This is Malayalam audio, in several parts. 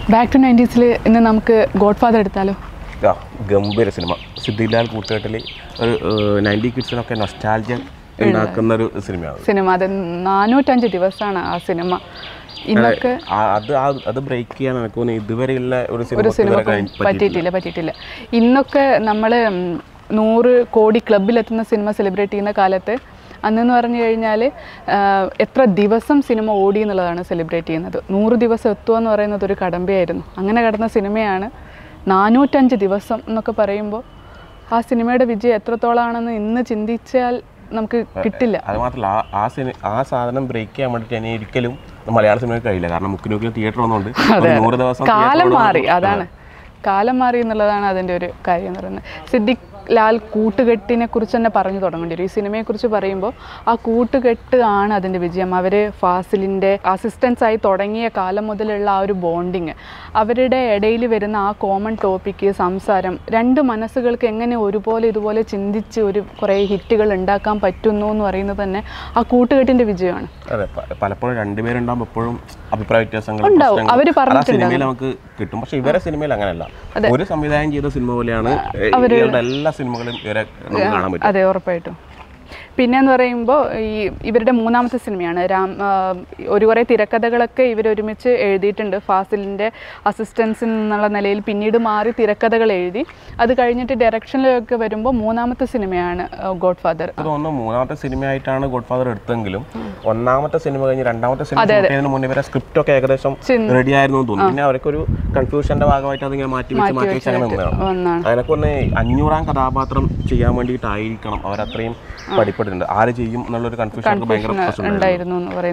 ബാക്ക് ടു 90s ഇന്ന് നമുക്ക് ഗോഡ് ഫാദർ എടുത്താലോ? ഗംഭീര സിനിമ. സിദ്ദിഖ് ലാൽ കൂട്ടുകെട്ടിൽ ഒരു 90 കിഡ്സിനൊക്കെ നൊസ്റ്റാൾജിയ ഉണ്ടാക്കുന്ന ഒരു സിനിമ. അത് 405 ദിവസമാണ് ആ സിനിമ. ഇന്നൊക്കെ അത് ബ്രേക്ക് ചെയ്യാൻ എനിക്ക് ഇതുവരെയുള്ള ഒരു സിനിമ പറ്റിയിട്ടില്ല. ഇന്നൊക്കെ നമ്മൾ 100 കോടി ക്ലബിലെത്തുന്ന സിനിമ സെലിബ്രേറ്റ് ചെയ്യുന്ന കാലത്ത് അന്നെന്ന് പറഞ്ഞു കഴിഞ്ഞാൽ എത്ര ദിവസം സിനിമ ഓടി എന്നുള്ളതാണ് സെലിബ്രേറ്റ് ചെയ്യുന്നത്. 100 ദിവസം എത്തുക എന്ന് പറയുന്നത് ഒരു കടമ്പയായിരുന്നു. അങ്ങനെ കടന്ന സിനിമയാണ് 405 ദിവസം എന്നൊക്കെ പറയുമ്പോൾ ആ സിനിമയുടെ വിജയം എത്രത്തോളമാണെന്ന് ഇന്ന് ചിന്തിച്ചാൽ നമുക്ക് കിട്ടില്ല. അത് മാത്രമല്ല ആ സാധനം ബ്രേക്ക് ചെയ്യാൻ വേണ്ടിയിട്ട് തന്നെ ഒരിക്കലും മലയാള സിനിമയ്ക്ക് കഴിയില്ല. കാരണം മുക്കിനൂക്കിലും തിയേറ്റർ വന്നുകൊണ്ട് 100 ദിവസം കാലം മാറി. കാലം മാറി എന്നുള്ളതാണ് അതിൻ്റെ ഒരു കാര്യം എന്ന് പറയുന്നത്. സിദ്ദിഖ് ലാൽ കൂട്ടുകെട്ടിനെ കുറിച്ച് തന്നെ പറഞ്ഞു തുടങ്ങേണ്ടി വരും. ഈ സിനിമയെക്കുറിച്ച് പറയുമ്പോൾ ആ കൂട്ടുകെട്ട് ആണ് അതിൻ്റെ വിജയം. അവർ ഫാസിലിൻ്റെ അസിസ്റ്റൻസായി തുടങ്ങിയ കാലം മുതലുള്ള ആ ഒരു ബോണ്ടിങ്, അവരുടെ ഇടയിൽ വരുന്ന ആ കോമൺ ടോപ്പിക്ക്, സംസാരം, രണ്ട് മനസ്സുകൾക്ക് എങ്ങനെ ഇതുപോലെ ചിന്തിച്ച് കുറേ ഹിറ്റുകൾ ഉണ്ടാക്കാൻ പറ്റുന്നു എന്ന് പറയുന്നത് തന്നെ ആ കൂട്ടുകെട്ടിൻ്റെ വിജയമാണ്. അതെ, പലപ്പോഴും രണ്ടുപേരുണ്ടാകുമ്പോൾ എപ്പോഴും അഭിപ്രായ വ്യത്യാസങ്ങൾ ഉണ്ടാവും. അവർ പറഞ്ഞിട്ടുണ്ട് നമുക്ക് കിട്ടും. പക്ഷെ ഇവരെ സിനിമയിൽ അങ്ങനെയല്ല. ഒരു സംവിധാനം ചെയ്ത സിനിമ പോലെയാണ് എല്ലാ സിനിമകളും ഇവരെ കാണാൻ പറ്റും. അതെ, ഉറപ്പായിട്ടും. പിന്നെന്ന് പറയുമ്പോൾ ഇവരുടെ 3ാമത്തെ സിനിമയാണ് കുറേ തിരക്കഥകളൊക്കെ ഇവരൊരുമിച്ച് എഴുതിയിട്ടുണ്ട്. ഫാസിലിൻ്റെ അസിസ്റ്റൻസിൽ നിന്നുള്ള നിലയിൽ പിന്നീട് മാറി തിരക്കഥകൾ എഴുതി. അത് കഴിഞ്ഞിട്ട് ഡയറക്ഷനിലൊക്കെ വരുമ്പോൾ 3ാമത്തെ സിനിമയാണ് ഗോഡ് ഫാദർ. തോന്നുന്നു 3ാമത്തെ സിനിമയായിട്ടാണ് ഗോഡ് ഫാദർ എടുത്തെങ്കിലും 1ാമത്തെ സിനിമ കഴിഞ്ഞ് 2ാമത്തെ സിനിമ മുന്നേ ഇവരെ സ്ക്രിപ്റ്റ് ഒക്കെ ഏകദേശം റെഡി ആയിരുന്നു തോന്നുന്നു. പിന്നെ അവർക്കൊരു കൺഫ്യൂഷന്റെ ഭാഗമായിട്ട് അതിങ്ങനെ മാറ്റി വെച്ച് അങ്ങനെ നിന്നതാണ്. അതിനൊക്കെ ഒന്ന് 500ാം കഥാപാത്രം ചെയ്യാൻ വേണ്ടിയിട്ടായിരിക്കണം അവരത്രയും പഠിപ്പെടുന്നുണ്ട്. ആര് ചെയ്യും എന്നുള്ളൊരു കൺഫ്യൂഷൻ ഭയങ്കര ഉണ്ടായിരുന്നു.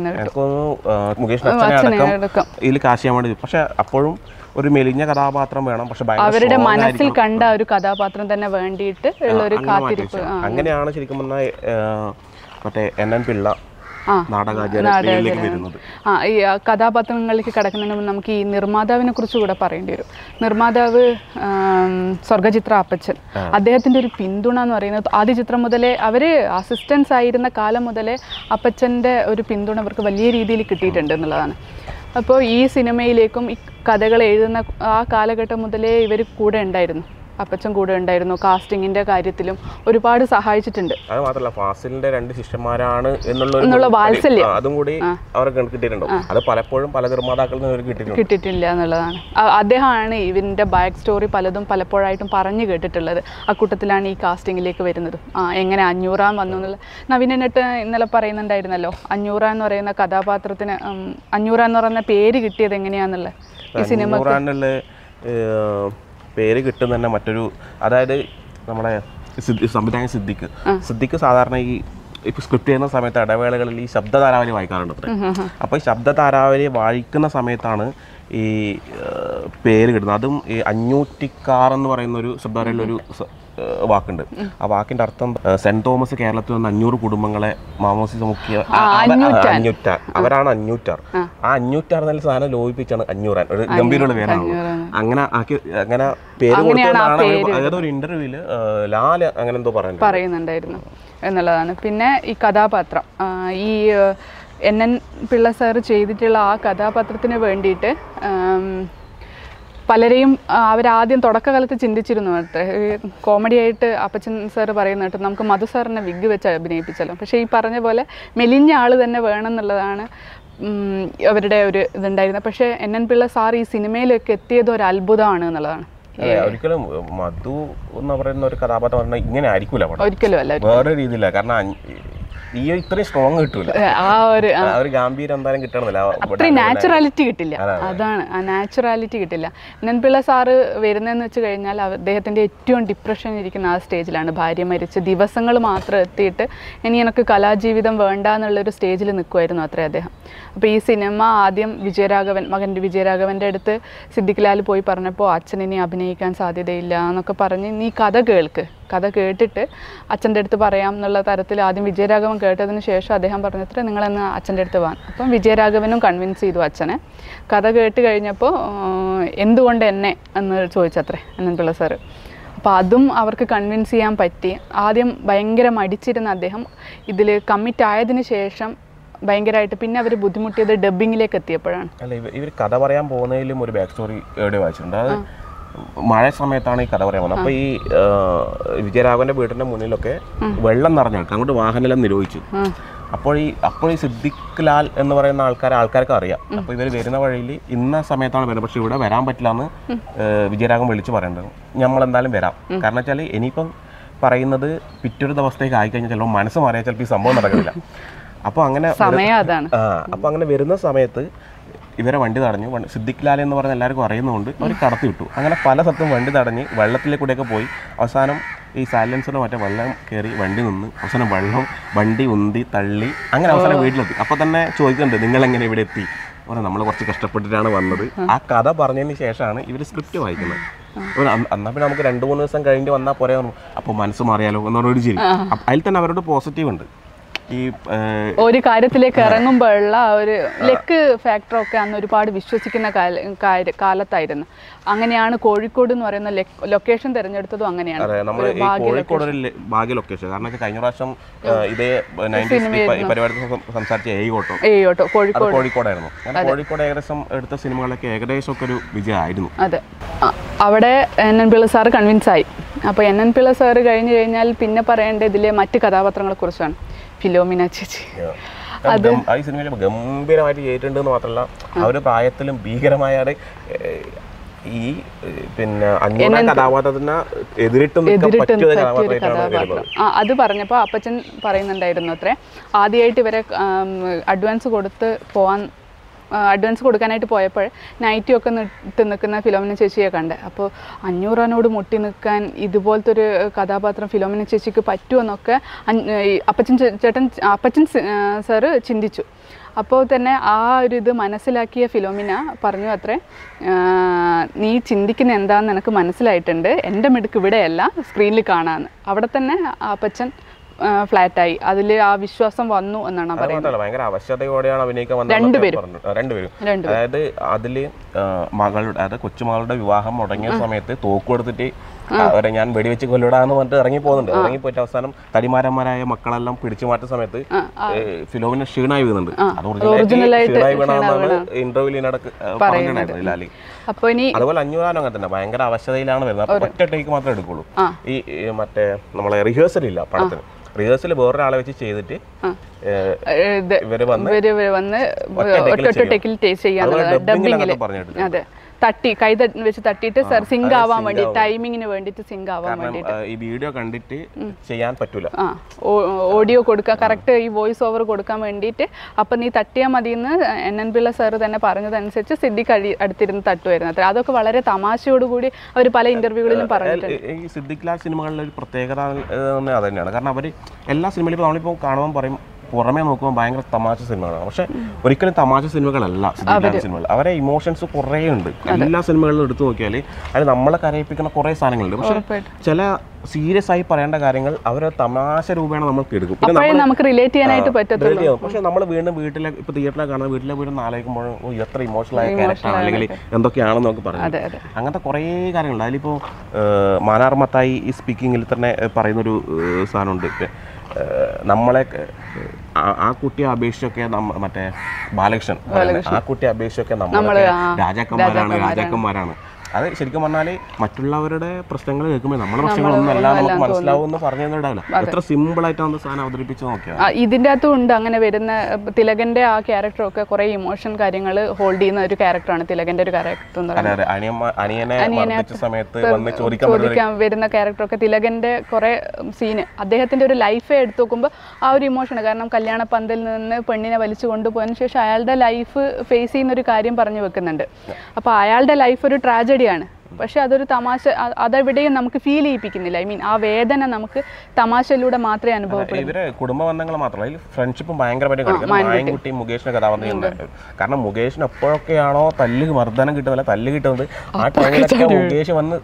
മുകേഷ് അടക്കം ഇതിൽ കാശ് ചെയ്യാൻ വേണ്ടി. പക്ഷെ അപ്പോഴും ഒരു മെലിഞ്ഞ കഥാപാത്രം വേണം. പക്ഷെ അവരുടെ മനസ്സിൽ കണ്ട ഒരു കഥാപാത്രം തന്നെ വേണ്ടിയിട്ട് ഉള്ള ഒരു കാത്തിരിപ്പ്. അങ്ങനെയാണ് ശരിക്കും പറഞ്ഞാൽ മറ്റേ NN പിള്ള നാടകാചാര്യത്തിലേക്ക് വരുന്നത്. ഈ കഥാപാത്രങ്ങളിലേക്ക് കിടക്കുന്നതിന് മുമ്പ് നമുക്ക് ഈ നിർമ്മാതാവിനെ കുറിച്ച് കൂടെ പറയേണ്ടി വരും. നിർമ്മാതാവ് സ്വർഗചിത്ര അപ്പച്ചൻ. അദ്ദേഹത്തിൻ്റെ ഒരു പിന്തുണ എന്ന് പറയുന്നത് ആദ്യ ചിത്രം മുതലേ അവർ അസിസ്റ്റൻസ് ആയിരുന്ന കാലം മുതലേ അപ്പച്ചൻ്റെ ഒരു പിന്തുണ അവർക്ക് വലിയ രീതിയിൽ കിട്ടിയിട്ടുണ്ട് എന്നുള്ളതാണ്. അപ്പോൾ ഈ സിനിമയിലേക്കും ഈ കഥകൾ എഴുതുന്ന ആ കാലഘട്ടം മുതലേ ഇവർ കൂടെ ഉണ്ടായിരുന്നു. അപ്പച്ചൻ കൂടെ ഉണ്ടായിരുന്നു. കാസ്റ്റിങ്ങിന്റെ കാര്യത്തിലും ഒരുപാട് സഹായിച്ചിട്ടുണ്ട്. അത് മാത്രമല്ല ഫാസിലിന്റെ 2 ശിഷ്യന്മാരാണ് എന്നുള്ള വാത്സല്യം അതും കൂടി അവർക്ക് കിട്ടിയിട്ടുണ്ടോ? അത് പലപ്പോഴും പല നിർമ്മാതാക്കളിൽ കിട്ടിയിട്ടില്ല എന്നുള്ളതാണ്. അദ്ദേഹമാണ് ഇവന്റെ ബാക്ക് സ്റ്റോറി പലപ്പോഴായിട്ടും പറഞ്ഞു കേട്ടിട്ടുള്ളത്. അക്കൂട്ടത്തിലാണ് ഈ കാസ്റ്റിങ്ങിലേക്ക് വരുന്നത്. എങ്ങനെ 500 വന്നു എന്നുള്ള നവീനട്ട് ഇന്നലെ പറയുന്നുണ്ടായിരുന്നല്ലോ. 500 എന്ന് പറയുന്ന കഥാപാത്രത്തിന് 500 എന്ന് പറയുന്ന പേര് കിട്ടിയത് എങ്ങനെയാന്നുള്ള ഈ സിനിമ പേര് കിട്ടുന്ന തന്നെ മറ്റൊരു, അതായത് നമ്മുടെ സംവിധായകൻ സിദ്ദിഖ് സാധാരണ ഇപ്പൊ സ്ക്രിപ്റ്റ് ചെയ്യുന്ന സമയത്ത് ഇടവേളകളിൽ ഈ ശബ്ദധാരാവലി വായിക്കാറുണ്ട്. അപ്പോൾ ഈ ശബ്ദധാരാവലി വായിക്കുന്ന സമയത്താണ് ഈ പേര് കിട്ടുന്നത്. അതും ഈ 500 എന്ന് പറയുന്ന ഒരു ശബ്ദധാരയിലൊരു വാക്കുണ്ട്. ആ വാക്കിന്റെ അർത്ഥം സെന്റ് തോമസ് കേരളത്തിൽ വന്ന 500 കുടുംബങ്ങളെ മാമോസിസ് മുക്കിയ അവരാണ് 500. ആ 500 എന്നുള്ള സാധനം ലോപിപ്പിച്ചാണ് 500 ഒരു ഗംഭീരമുള്ള പേരാണ്. അങ്ങനെ പേര് കൊടുത്തതാണ്. അതൊരു ഇന്റർവ്യൂവില് ലാല് അങ്ങനെ എന്തോ പറയുന്നുണ്ടായിരുന്നു എന്നുള്ളതാണ്. പിന്നെ ഈ കഥാപാത്രം ഈ NN പിള്ള സാർ ചെയ്തിട്ടുള്ള ആ കഥാപാത്രത്തിന് വേണ്ടിയിട്ട് പലരെയും അവരാദ്യം തുടക്കകാലത്ത് ചിന്തിച്ചിരുന്നു. കോമഡി ആയിട്ട് അപ്പച്ചൻ സാർ പറയുന്നിട്ട് നമുക്ക് മധു സാറിനെ വിഗ് വെച്ച് അഭിനയിപ്പിച്ചല്ലോ. പക്ഷേ ഈ പറഞ്ഞ പോലെ മെലിഞ്ഞ ആൾ തന്നെ വേണം എന്നുള്ളതാണ് അവരുടെ ഒരു ഇതുണ്ടായിരുന്നത്. പക്ഷേ NN പിള്ള സാർ ഈ സിനിമയിലേക്ക് എത്തിയത് ഒരു അത്ഭുതമാണ് എന്നുള്ളതാണ്. ഒരിക്കലും മധു എന്ന് പറയുന്ന ഒരു കഥാപാത്രം ഇങ്ങനെ ആയിരിക്കില്ല, ഒരിക്കലും അല്ല, വേറെ രീതിയില്ല. കാരണം ഇത്രയും സ്ട്രോങ് കിട്ടൂല. ഒരു ഗാംഭീര്യം എന്തായാലും കിട്ടണമെന്നില്ല, അത്രയും നാച്ചുറാലിറ്റി കിട്ടില്ല. അതാണ്, ആ നാച്ചുറാലിറ്റി കിട്ടില്ല. NN പിള്ള സാറ് വരുന്നതെന്ന് വെച്ച് കഴിഞ്ഞാൽ അദ്ദേഹത്തിൻ്റെ ഏറ്റവും ഡിപ്രഷൻ ഇരിക്കുന്ന ആ സ്റ്റേജിലാണ്. ഭാര്യ മരിച്ച് ദിവസങ്ങൾ മാത്രം എത്തിയിട്ട് ഇനി എനിക്ക് കലാജീവിതം വേണ്ട എന്നുള്ളൊരു സ്റ്റേജിൽ നിൽക്കുമായിരുന്നു അത്രേ അദ്ദേഹം. അപ്പോൾ ഈ സിനിമ ആദ്യം മകൻ വിജയരാഘവൻ്റെ അടുത്ത് സിദ്ദിഖ് ലാൽ പോയി പറഞ്ഞപ്പോൾ അച്ഛൻ ഇനി അഭിനയിക്കാൻ സാധ്യതയില്ല എന്നൊക്കെ പറഞ്ഞ് നീ കഥ കേട്ടിട്ട് അച്ഛൻ്റെ അടുത്ത് പറയാം എന്നുള്ള തരത്തിൽ ആദ്യം വിജയരാഘവൻ കേട്ടതിന് ശേഷം അദ്ദേഹം പറഞ്ഞത്ര നിങ്ങളെന്ന് അച്ഛൻ്റെ അടുത്ത് പോകാൻ. അപ്പം വിജയരാഘവനും കൺവിൻസ് ചെയ്തു അച്ഛനെ. കഥ കേട്ട് കഴിഞ്ഞപ്പോൾ എന്തുകൊണ്ട് എന്നെ എന്ന് ചോദിച്ചത്രേ NN പിള്ള സാറ്. അപ്പോൾ അതും അവർക്ക് കൺവിൻസ് ചെയ്യാൻ പറ്റി. ആദ്യം ഭയങ്കര മടിച്ചിരുന്ന അദ്ദേഹം ഇതിൽ കമ്മിറ്റ് ആയതിനു ശേഷം ഭയങ്കരമായിട്ട് പിന്നെ അവർ ബുദ്ധിമുട്ടിയത് ഡബ്ബിങ്ങിലേക്ക് എത്തിയപ്പോഴാണ്. അല്ല, ഇവർ കഥ പറയാൻ പോകുന്നതിലും ഒരു ബാക്ക് സ്റ്റോറി എവിടെ വായിച്ചിട്ടുണ്ട്. അത് മഴ സമയത്താണ് ഈ കഥ പറയാൻ പോകുന്നത്. അപ്പോൾ ഈ വിജയരാഘവന്റെ വീടിന്റെ മുന്നിലൊക്കെ വെള്ളം നിറഞ്ഞു കിടക്കും, അങ്ങോട്ട് വാഹനമെല്ലാം നിരോധിച്ചു. അപ്പോൾ ഈ സിദ്ദിഖ് ലാൽ എന്ന് പറയുന്ന ആൾക്കാർക്ക് അറിയാം. അപ്പോൾ ഇവർ വരുന്ന വഴിയിൽ ഇന്ന സമയത്താണ് വരുന്നത്, പക്ഷെ ഇവിടെ വരാൻ പറ്റില്ല എന്ന് വിജയരാഘവൻ വിളിച്ച് പറയേണ്ടത്. നമ്മളെന്തായാലും വരാം, കാരണം വെച്ചാൽ ഇനിയിപ്പം പറയുന്നത് പിറ്റൊരു ദിവസത്തേക്ക് ആയിക്കഴിഞ്ഞാൽ ചിലപ്പോൾ മനസ്സ് മാറിയാൽ ചിലപ്പോൾ ഈ സംഭവം നടക്കില്ല. അപ്പോൾ അങ്ങനെ വരുന്ന സമയത്ത് ഇവരെ വണ്ടി തടഞ്ഞു. സിദ്ദിഖ് ലാൽ എന്ന് പറഞ്ഞ എല്ലാവർക്കും അറിയുന്നതുകൊണ്ട് അവർ കടത്തി വിട്ടു. അങ്ങനെ പല സ്ഥലത്തും വണ്ടി തടഞ്ഞ് വെള്ളത്തിലെ കൂടെയൊക്കെ പോയി അവസാനം ഈ സൈലൻസറിൽ മറ്റേ വെള്ളം കയറി വണ്ടി നിന്ന് അവസാനം വണ്ടി ഉന്തി തള്ളി അങ്ങനെ അവസാനം വീട്ടിലെത്തി. അപ്പോൾ തന്നെ ചോദിക്കുന്നുണ്ട് നിങ്ങളെങ്ങനെ ഇവിടെ എത്തി? നമ്മൾ കുറച്ച് കഷ്ടപ്പെട്ടിട്ടാണ് വന്നത്. ആ കഥ പറഞ്ഞതിന് ശേഷമാണ് ഇവർ സ്ക്രിപ്റ്റ് വായിക്കുന്നത്. എന്നാൽ പിന്നെ നമുക്ക് 2-3 ദിവസം കഴിഞ്ഞ് വന്നാൽ പോരെ, അപ്പോൾ മനസ്സ് മാറിയാലോ എന്ന് പറഞ്ഞൊരു ചിരി. അതിൽ തന്നെ അവരോട് പോസിറ്റീവ് ഉണ്ട്. ഈ ഒരു കാര്യത്തിലേക്ക് ഇറങ്ങുമ്പോഴുള്ള ഒരു ലക്ക് ഫാക്ടറൊക്കെ അന്ന് ഒരുപാട് വിശ്വസിക്കുന്ന കാലത്തായിരുന്നു. അങ്ങനെയാണ് കോഴിക്കോട് എന്ന് പറയുന്ന ലൊക്കേഷൻ തിരഞ്ഞെടുത്തതും അങ്ങനെയാണ്. നമ്മൾ കോഴിക്കോട് ഒരു ഭാഗ്യ ലൊക്കേഷൻ. കാരണം കഴിഞ്ഞ പ്രാവശ്യം ഇതേ 90s പരിപാടി സംസാരിച്ച ഏയോട്ടോ കോഴിക്കോടായിരുന്നു. കോഴിക്കോട് ഏകദേശം എടുത്ത സിനിമകളൊക്കെ ഏകദേശം ഒക്കെ ഒരു വിജയമായിരുന്നു. അതെ, അവിടെ NN പിള്ള സാറ് കൺവിൻസ് ആയി. അപ്പോൾ NN പിള്ള സാറ് കഴിഞ്ഞു കഴിഞ്ഞാൽ പിന്നെ പറയേണ്ടത് ഇതിലെ മറ്റ് കഥാപാത്രങ്ങളെ കുറിച്ചാണ്. ഫിലോമിന ചേച്ചി അത് ഈ സിനിമയിൽ ഗംഭീരമായിട്ട് ചെയ്തിട്ടുണ്ടെന്ന് മാത്രമല്ല അവരുടെ പ്രായത്തിലും ഭീകരമായാണ് ഈ പിന്നെ കഥാപാത്രത്തിന് എതിരിട്ട് അത് പറഞ്ഞപ്പോൾ അപ്പച്ചൻ പറയുന്നുണ്ടായിരുന്നു അത്രേ, ആദ്യമായിട്ട് ഇവരെ അഡ്വാൻസ് കൊടുക്കാനായിട്ട് പോയപ്പോൾ നൈറ്റിയൊക്കെ ഇട്ട് നിൽക്കുന്ന ഫിലോമിന ചേച്ചിയെ കണ്ടേ. അപ്പോൾ 500 മുട്ടി നിൽക്കാൻ ഇതുപോലത്തെ ഒരു കഥാപാത്രം ഫിലോമിന ചേച്ചിക്ക് പറ്റുമെന്നൊക്കെ അപ്പച്ചൻ സാറ് ചിന്തിച്ചു. അപ്പോൾ തന്നെ ആ ഒരു ഇത് മനസ്സിലാക്കിയ ഫിലോമിന പറഞ്ഞു അത്രേ, നീ ചിന്തിക്കുന്ന എന്താണെന്ന് എനിക്ക് മനസ്സിലായിട്ടുണ്ട്, എൻ്റെ മിടുക്ക് ഇവിടെയല്ല സ്ക്രീനിൽ കാണാമെന്ന്. അവിടെ തന്നെ അപ്പച്ചൻ ഫ്ലാറ്റായി. അതിൽ ആ വിശ്വാസം വന്നു എന്നാണ് പറയുന്നത്. ഭയങ്കര അവശതയോടെയാണ് അഭിനയിക്കാൻ വന്നത് രണ്ടുപേരും. അതായത് അതില് അതായത് കൊച്ചുമകളുടെ വിവാഹം മുടങ്ങിയ സമയത്ത് തോക്ക് കൊടുത്തിട്ട് അവരെ ഞാൻ വെടിവെച്ച് കൊല്ലിടാന്ന് പറഞ്ഞിട്ട് ഇറങ്ങി പോയിട്ട് അവസാനം തടിമാരന്മാരായ മക്കളെല്ലാം പിടിച്ചു മാറ്റുന്ന സമയത്ത് ഫിലോമിന ക്ഷീണായി വീഴുന്നുണ്ട്. ഇന്റർവ്യൂവിൽ പറഞ്ഞിട്ടുണ്ടായിരുന്നു. അതുപോലെ 500 അങ്ങനെ തന്നെ ഭയങ്കര അവശതയിലാണ് വരുന്നത്. അപ്പൊ ഒറ്റ ടേക്ക് മാത്രമേ എടുക്കുള്ളൂ. ഈ മറ്റേ നമ്മളെ റിഹേഴ്സൽ ഇല്ല പടത്തിന്. റിഹേഴ്സൽ വേറൊരാളെ വെച്ച് ചെയ്തിട്ട് ഇവര് വന്ന് ഒറ്റ ടേക്കിൽ ചെയ്യാൻ പറഞ്ഞിട്ടുണ്ട്. കൈ വെച്ച് തട്ടിയിട്ട് സിങ്ക് ആവാൻ വേണ്ടി, ടൈമിങ്ങിന് വേണ്ടിട്ട് സിങ്ക് ആവാൻ വേണ്ടിട്ട് ഈ വീഡിയോ കണ്ടിട്ട് ചെയ്യാൻ പറ്റൂല. ഓഡിയോ കൊടുക്കാൻ കറക്റ്റ് ഈ വോയിസ് ഓവർ കൊടുക്കാൻ വേണ്ടിയിട്ട്. അപ്പം നീ തട്ടിയാൽ മതി എന്ന് NN പിള്ള സാറ് തന്നെ പറഞ്ഞതനുസരിച്ച് സിദ്ദിഖ് അടുത്തിരുന്ന് തട്ടുമായിരുന്നു അത്ര. അതൊക്കെ വളരെ തമാശയോടുകൂടി അവർ പല ഇന്റർവ്യൂകളിലും പറഞ്ഞിട്ടുണ്ട്. ഈ സിദ്ദിഖ് ലാൽ സിനിമകളിലെ ഒരു പ്രത്യേകത അത് തന്നെയാണ്. കാരണം അവർ എല്ലാ സിനിമയിലും നമ്മളിപ്പോൾ കാണുമ്പോൾ പറയും പുറമേ നോക്കുമ്പോൾ ഭയങ്കര തമാശ സിനിമകളാണ്. പക്ഷെ ഒരിക്കലും തമാശ സിനിമകളല്ല സിദ്ദിഖ് സിനിമകൾ. അവരെ ഇമോഷൻസ് കുറേ ഉണ്ട്. എല്ലാ സിനിമകളിലും എടുത്തു നോക്കിയാൽ അതിൽ നമ്മളെ കരയിപ്പിക്കുന്ന കുറേ സാധനങ്ങളുണ്ട്. പക്ഷെ ചില സീരിയസ് ആയി പറയേണ്ട കാര്യങ്ങൾ അവരെ തമാശ രൂപേണ നമുക്ക് എടുക്കും. നമുക്ക് റിലേറ്റ് ചെയ്യാനായിട്ട് പറ്റത്തില്ല. പക്ഷെ നമ്മൾ വീണ്ടും വീട്ടിലെ ഇപ്പൊ തിയേറ്ററിൽ കാണുന്ന വീട്ടിലെ വീണ്ടും ആലോചിക്കുമ്പോൾ എത്ര ഇമോഷണൽ ആയ ക്യാരക്ടറാണ് അല്ലെങ്കിൽ എന്തൊക്കെയാണെന്ന് നമുക്ക് പറയാം. അങ്ങനത്തെ കുറേ കാര്യങ്ങളുണ്ട്. അതിലിപ്പോൾ മാനാർമത്തായി ഈ സ്പീക്കിങ്ങിൽ തന്നെ പറയുന്നൊരു സാധനമുണ്ട്. നമ്മളെ ആ കുട്ടിയെ അപേക്ഷിച്ചൊക്കെ മറ്റേ ബാലകൃഷ്ണൻ ആ കുട്ടിയെ അപേക്ഷിച്ചൊക്കെ നമ്മൾ രാജാക്കന്മാരാണ്. അത് ശരിക്കും പറഞ്ഞാൽ മറ്റുള്ളവരുടെ പ്രശ്നങ്ങൾ കേൾക്കുമ്പോൾ നമ്മുടെ പ്രശ്നങ്ങളൊന്നും അല്ല നമുക്ക് മനസ്സിലാവുമെന്ന് പറഞ്ഞു തന്നിട്ടാവില്ല. എത്ര സിമ്പിൾ ആയിട്ടാണ് സാധനം അവതരിപ്പിച്ച് നോക്കിയാൽ. ഇതിൻ്റെ അകത്തും ഉണ്ട് അങ്ങനെ വരുന്ന തിലകന്റെ ആ ക്യാരക്ടറൊക്കെ കുറേ ഇമോഷൻ കാര്യങ്ങൾ ഹോൾഡ് ചെയ്യുന്ന ഒരു ക്യാരക്ടറാണ് തിലകന്റെ ഒരു ക്യാരക്ടർ എന്ന് പറയുന്നത്. ചോദിക്കാൻ വരുന്ന ക്യാരക്ടറൊക്കെ തിലകന്റെ കുറേ സീന് അദ്ദേഹത്തിന്റെ ഒരു ലൈഫേ എടുത്തു നോക്കുമ്പോൾ ആ ഒരു ഇമോഷൻ. കാരണം കല്യാണ പന്തലിൽ നിന്ന് പെണ്ണിനെ വലിച്ചു കൊണ്ടുപോയതിനു ശേഷം അയാളുടെ ലൈഫ് ഫേസ് ചെയ്യുന്ന ഒരു കാര്യം പറഞ്ഞു വെക്കുന്നുണ്ട്. അപ്പോൾ അയാളുടെ ലൈഫ് ഒരു ട്രാജഡിയാണ്. പക്ഷെ അതൊരു തമാശ, അതെവിടെയും നമുക്ക് ഫീൽ ചെയ്യിപ്പിക്കുന്നില്ല. ഐ മീൻ ആ വേദന നമുക്ക് തമാശയിലൂടെ മാത്രമേ അനുഭവപ്പെടൂ. ഇവരെ കുടുംബ ബന്ധങ്ങൾ മാത്രമല്ല, ഫ്രണ്ട്ഷിപ്പും ഭയങ്കരമായിട്ട് മായൻകുട്ടി മുകേഷിന്റെ കഥാപാത്രം. കാരണം മുകേഷിന് എപ്പോഴൊക്കെയാണോ മർദ്ദനം കിട്ടുന്നില്ല തല്ല് കിട്ടുന്നത് ആ ടൈമിലൊക്കെ മുകേഷ് വന്ന്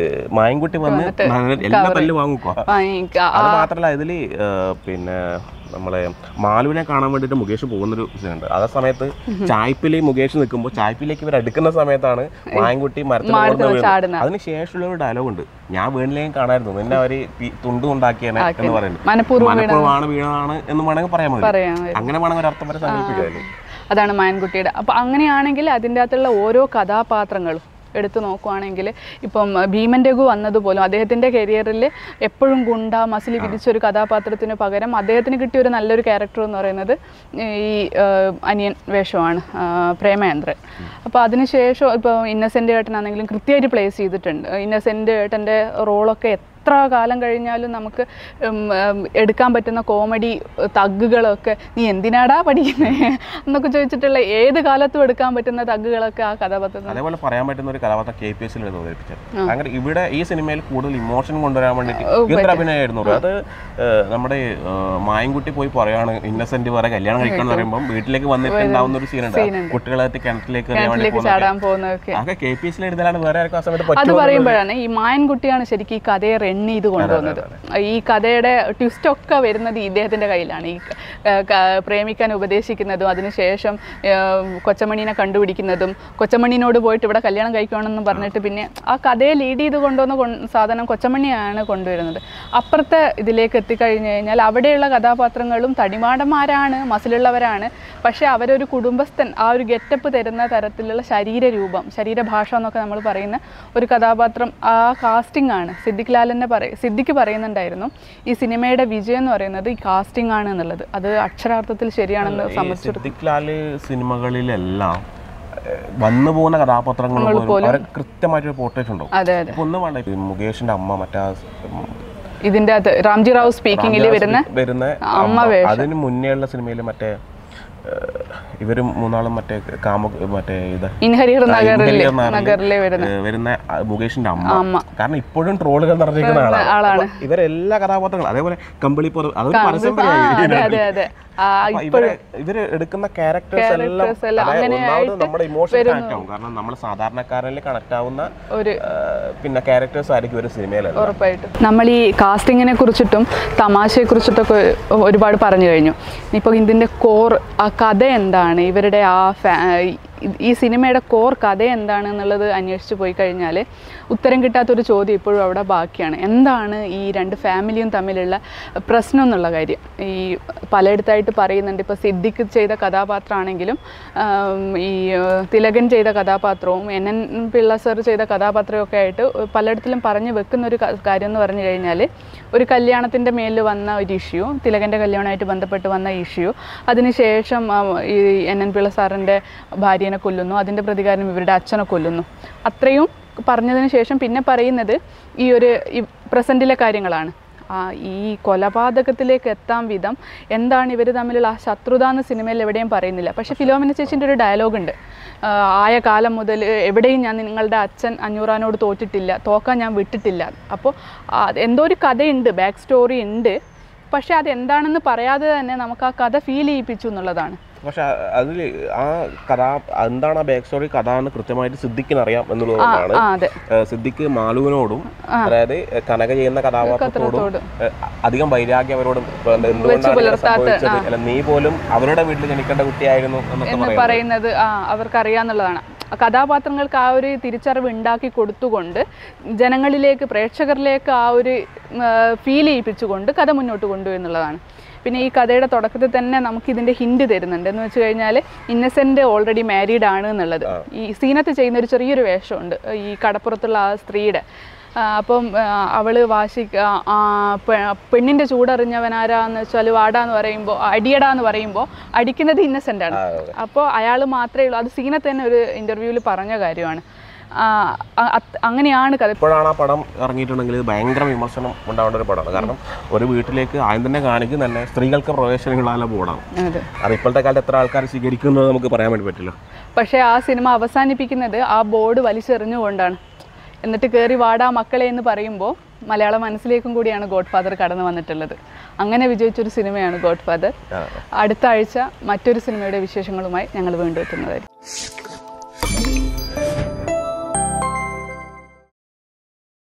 മായൻകുട്ടി വന്ന് എല്ലാ തല്ല് വാങ്ങിക്കുക. അത് മാത്രമല്ല ഇതില് പിന്നെ നമ്മളെ മാലുവിനെ കാണാൻ വേണ്ടിയിട്ട് മുകേഷ് പോകുന്നൊരു സീനുണ്ട്. അതേ സമയത്ത് ചായ്പിൽ മുകേഷ് നിൽക്കുമ്പോൾ ചായ്പിലേക്ക് ഇവർ അടുക്കുന്ന സമയത്താണ് മായൻകുട്ടി മരത്തിൽ അതിന് ശേഷമുള്ള ഒരു ഡയലോഗ് ഉണ്ട്, ഞാൻ വീണിലേക്കും കാണായിരുന്നു നിന്നെ അവർ തുണ്ടുണ്ടാക്കിയാണ് എന്ന് പറയുന്നത്. മനഃപൂർവ്വമാണ് വീണതാണ് എന്ന് വേണമെങ്കിൽ പറയാൻ മതി. അങ്ങനെ വേണമെങ്കിൽ ഒരു അർത്ഥം വരെ സങ്കല്പിക്കാമല്ലോ. അതാണ് മായൻകുട്ടിയുടെ. അപ്പം അങ്ങനെയാണെങ്കിൽ അതിൻ്റെ അകത്തുള്ള ഓരോ കഥാപാത്രങ്ങളും എടുത്തു നോക്കുവാണെങ്കിൽ ഇപ്പം ഭീമൻ രഘു വന്നതുപോലും അദ്ദേഹത്തിൻ്റെ കരിയറിൽ എപ്പോഴും ഗുണ്ട മസിലി വിധിച്ചൊരു കഥാപാത്രത്തിന് പകരം അദ്ദേഹത്തിന് കിട്ടിയ ഒരു നല്ലൊരു ക്യാരക്ടർ എന്ന് പറയുന്നത് ഈ അനിയൻ വേഷമാണ്, പ്രേമേന്ദ്രൻ. അപ്പോൾ അതിനുശേഷം ഇപ്പോൾ ഇന്നസെൻ്റ് ഏട്ടനാണെങ്കിലും കൃത്യമായിട്ട് പ്ലേസ് ചെയ്തിട്ടുണ്ട്. ഇന്നസെൻ്റ് ഏട്ടൻ്റെ റോളൊക്കെ എത്ര കാലം കഴിഞ്ഞാലും നമുക്ക് എടുക്കാൻ പറ്റുന്ന കോമഡി തഗ്ഗുകളൊക്കെ നീ എന്തിനാടാ പഠിക്കുന്നത് എന്നൊക്കെ ചോദിച്ചിട്ടുള്ള ഏത് കാലത്തും എടുക്കാൻ പറ്റുന്ന തഗ്ഗുകളൊക്കെ ആ കഥാപാത്രം. അതേപോലെ പറയാൻ പറ്റുന്ന ഒരു കഥാപാത്രം KPS അങ്ങനെ ഇവിടെ ഈ സിനിമയിൽ കൂടുതൽ ഇമോഷൻ കൊണ്ടുവരാൻ വേണ്ടിയിട്ട് അഭിനയമായിരുന്നു. അത് നമ്മുടെ മായൻകുട്ടി പോയി പറയാണ് ഇന്നസെന്റ് വരെ കല്യാണം കഴിക്കാന്ന് പറയുമ്പോൾ വീട്ടിലേക്ക് വന്നിട്ടുണ്ടാവുന്ന ഒരു സീനുണ്ട്, കുട്ടികളായിട്ട് കിണറ്റിലേക്ക് ചാടാൻ പോകുന്നതൊക്കെ KPS എഴുതലാണ്. വേറെ ആർക്കും ആ സമയത്ത് അത് പറയുമ്പോഴാണ് ഈ മായൻകുട്ടിയാണ് ശരിക്കും ഈ കഥയെ എണ്ണി ഇത് കൊണ്ടുവന്നത്. ഈ കഥയുടെ ട്വിസ്റ്റൊക്കെ വരുന്നത് ഇദ്ദേഹത്തിൻ്റെ കയ്യിലാണ്. ഈ പ്രേമിക്കാൻ ഉപദേശിക്കുന്നതും അതിനുശേഷം കൊച്ചമണീനെ കണ്ടുപിടിക്കുന്നതും കൊച്ചമണീനോട് പോയിട്ട് ഇവിടെ കല്യാണം കഴിക്കണമെന്ന് പറഞ്ഞിട്ട് പിന്നെ ആ കഥയെ ലീഡ് ചെയ്ത് കൊണ്ടുവന്ന സാധനം കൊച്ചമണിയാണ് കൊണ്ടുവരുന്നത്. അപ്പുറത്തെ ഇതിലേക്ക് എത്തിക്കഴിഞ്ഞു കഴിഞ്ഞാൽ അവിടെയുള്ള കഥാപാത്രങ്ങളും തടിമാടന്മാരാണ്, മസിലുള്ളവരാണ്. പക്ഷേ അവരൊരു കുടുംബസ്ഥൻ, ആ ഒരു ഗെറ്റപ്പ് തരുന്ന തരത്തിലുള്ള ശരീരരൂപം, ശരീരഭാഷ എന്നൊക്കെ നമ്മൾ പറയുന്ന ഒരു കഥാപാത്രം ആ കാസ്റ്റിംഗ് ആണ്. സിദ്ദിഖ് പറയുന്നുണ്ടായിരുന്നു ഈ സിനിമയുടെ വിജയം എന്ന് പറയുന്നത് ഈ കാസ്റ്റിംഗ് ആണ് എന്നുള്ളത്. അത് അക്ഷരാർത്ഥത്തിൽ ശരിയാണെന്ന് സമ്മതിച്ചു. സിദ്ദിഖ് ലാല് സിനിമകളിലെല്ലാം വന്നു പോകുന്ന കഥാപാത്രങ്ങൾ കൃത്യമായിട്ടൊരു പോർട്രേറ്റ് ഉണ്ടാവും. ഒന്നും വേണ്ട, മുകേഷിന്റെ അമ്മ, മറ്റേ ഇതിന്റെ അത് റാംജി റാവു സ്പീക്കിംഗിൽ വരുന്ന അമ്മ വേഷം. അതിന് മുന്നേ ഉള്ള സിനിമയിൽ മറ്റേ ഇവരും മൂന്നാളും മറ്റേ നഗറിലെ വരുന്ന മുകേഷിന്റെ അമ്മ. കാരണം ഇപ്പോഴും ട്രോളുകൾ നിറഞ്ഞിരിക്കുന്ന ആളാണ്. ഇവരെല്ലാ കഥാപാത്രങ്ങളും അതേപോലെ കമ്പിളിപ്പുറം, അതൊരു പരസ്യം ഇവര് എടുക്കുന്ന ക്യാരക്ടേഴ്സ് എല്ലാം നമ്മുടെ ഇമോഷൻ കണക്ട് ആവും. കാരണം നമ്മൾ സാധാരണക്കാരിൽ കണക്ട് ആവുന്ന പിന്നെ ക്യാരക്ടേഴ്സ് ആയിരിക്കും ഒരു സിനിമയിൽ. ഉറപ്പായിട്ടും നമ്മൾ ഈ കാസ്റ്റിങ്ങിനെ കുറിച്ചിട്ടും തമാശയെ കുറിച്ചിട്ടൊക്കെ ഒരുപാട് പറഞ്ഞു കഴിഞ്ഞു. ഇപ്പോൾ ഇതിന്റെ കോർ ആ കഥ എന്താണ്, ഇവരുടെ ആ ഈ സിനിമയുടെ കോർ കഥ എന്താണ് എന്നുള്ളത് അന്വേഷിച്ച് പോയി കഴിഞ്ഞാൽ ഉത്തരം കിട്ടാത്തൊരു ചോദ്യം ഇപ്പോഴും അവിടെ ബാക്കിയാണ്. എന്താണ് ഈ രണ്ട് ഫാമിലിയും തമ്മിലുള്ള പ്രശ്നം എന്നുള്ള കാര്യം ഈ പലയിടത്തായിട്ട് പറയുന്നുണ്ട്. ഇപ്പോൾ സിദ്ദിഖ് ചെയ്ത കഥാപാത്രമാണെങ്കിലും ഈ തിലകൻ ചെയ്ത കഥാപാത്രവും NN പിള്ള സർ ചെയ്ത കഥാപാത്രമൊക്കെ ആയിട്ട് പലയിടത്തിലും പറഞ്ഞു വെക്കുന്ന ഒരു കാര്യം എന്ന് പറഞ്ഞു കഴിഞ്ഞാൽ ഒരു കല്യാണത്തിൻ്റെ മേലിൽ വന്ന ഒരു ഇഷ്യൂ, തിലകൻ്റെ കല്യാണമായിട്ട് ബന്ധപ്പെട്ട് വന്ന ഇഷ്യൂ, അതിനുശേഷം ഈ NN പിള്ള സാറിൻ്റെ ഭാര്യനെ കൊല്ലുന്നു, അതിൻ്റെ പ്രതികാരം ഇവരുടെ അച്ഛനെ കൊല്ലുന്നു. അത്രയും പറഞ്ഞതിന് ശേഷം പിന്നെ പറയുന്നത് ഈ ഒരു പ്രസൻറ്റിലെ കാര്യങ്ങളാണ്. ഈ കൊലപാതകത്തിലേക്ക് എത്താൻ വിധം എന്താണ് ഇവർ തമ്മിലുള്ള ആ ശത്രുത എന്ന സിനിമയിൽ എവിടെയും പറയുന്നില്ല. പക്ഷേ ഫിലോമിന ചേച്ചിൻ്റെ ഒരു ഡയലോഗുണ്ട്, ആയ കാലം മുതൽ എവിടെയും ഞാൻ നിങ്ങളുടെ അച്ഛൻ അഞ്ഞൂറാനോട് തോറ്റിട്ടില്ല, തോക്കാൻ ഞാൻ വിട്ടിട്ടില്ല. അപ്പോൾ എന്തോ ഒരു കഥയുണ്ട്, ബാക്ക് സ്റ്റോറി ഉണ്ട്. പക്ഷെ അതെന്താണെന്ന് പറയാതെ തന്നെ നമുക്ക് ആ കഥ ഫീൽ ചെയ്യിപ്പിച്ചു എന്നുള്ളതാണ്. പക്ഷെ അതിൽ ആ കഥ എന്താണ് ആ ബാക്ക് സ്റ്റോറി കഥ എന്ന് കൃത്യമായിട്ട് സിദ്ദിഖിന് അറിയാം എന്നുള്ളതാണ്. സിദ്ദിഖ് മാലുവിനോടും അതായത് കനക ചെയ്യുന്ന കഥാപാത്രത്തോടും അധികം വൈരാഗ്യം അവരോടും എന്തുകൊണ്ടാണ് സംഭവിച്ചത്, അല്ല നീ പോലും അവരുടെ വീട്ടിൽ ജനിക്കേണ്ട കുട്ടിയായിരുന്നു എന്ന് പറയുന്നത് അവർക്കറിയാന്നുള്ളതാണ്. കഥാപാത്രങ്ങൾക്ക് ആ ഒരു തിരിച്ചറിവ് ഉണ്ടാക്കി കൊടുത്തുകൊണ്ട് ജനങ്ങളിലേക്ക്, പ്രേക്ഷകരിലേക്ക് ആ ഒരു ഫീൽ ചെയ്യിപ്പിച്ചുകൊണ്ട് കഥ മുന്നോട്ട് കൊണ്ടുപോയി എന്നുള്ളതാണ്. പിന്നെ ഈ കഥയുടെ തുടക്കത്തിൽ തന്നെ നമുക്കിതിൻ്റെ ഹിൻഡ് തരുന്നുണ്ട്. എന്ന് വെച്ച് കഴിഞ്ഞാൽ ഇന്നസെൻ്റ് ഓൾറെഡി മാരീഡ് ആണ് എന്നുള്ളത്. ഈ സീനത്ത് ചെയ്യുന്ന ഒരു ചെറിയൊരു വേഷമുണ്ട് ഈ കടപ്പുറത്തുള്ള ആ സ്ത്രീയുടെ. അപ്പം അവൾ പെണ്ണിൻ്റെ ചൂടറിഞ്ഞവനാരാന്ന് വെച്ചാൽ വാടാന്ന് പറയുമ്പോൾ, അടിയടാന്ന് പറയുമ്പോൾ അടിക്കുന്നത് ഇന്നസെൻ്റ് ആണ്. അപ്പോൾ അയാൾ മാത്രമേ ഉള്ളൂ. അത് സീനത്ത് തന്നെ ഒരു ഇൻ്റർവ്യൂവിൽ പറഞ്ഞ കാര്യമാണ്. അങ്ങനെയാണ് കഥ. ഇപ്പോഴാണ് ആ പടം ഇറങ്ങിയിട്ടുണ്ടെങ്കിൽ ഭയങ്കര വിമർശനം ഉണ്ടാവേണ്ട ഒരു പടമാണ്. കാരണം ഒരു വീട്ടിലേക്ക് ആദ്യം തന്നെ കാണിക്കുന്ന തന്നെ സ്ത്രീകൾക്ക് പ്രവേശനങ്ങളുള്ള ബോർഡാണ്. അത് ഇപ്പോഴത്തെ കാലത്ത് എത്ര ആൾക്കാർ സ്വീകരിക്കുന്നത് നമുക്ക് പറയാൻ വേണ്ടി പറ്റില്ല. പക്ഷേ ആ സിനിമ അവസാനിപ്പിക്കുന്നത് ആ ബോർഡ് വലിച്ചെറിഞ്ഞുകൊണ്ടാണ്. എന്നിട്ട് കയറി വാടാ മക്കളെ എന്ന് പറയുമ്പോൾ മലയാള മനസ്സിലേക്കും കൂടിയാണ് ഗോഡ് ഫാദർ കടന്നു വന്നിട്ടുള്ളത്. അങ്ങനെ വിജയിച്ചൊരു സിനിമയാണ് ഗോഡ് ഫാദർ. അടുത്ത ആഴ്ച മറ്റൊരു സിനിമയുടെ വിശേഷങ്ങളുമായി ഞങ്ങൾ വീണ്ടും എത്തുന്നതായിരിക്കും.